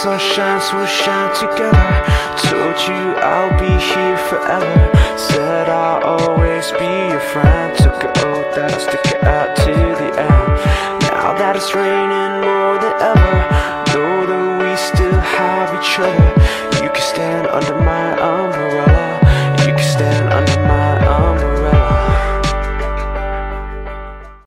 sunshines will shine together. Told you I'll be here forever. Said I'll always be your friend. Took an oath that I'll stick it out to the end. Now that it's raining more than ever, know that we still have each other.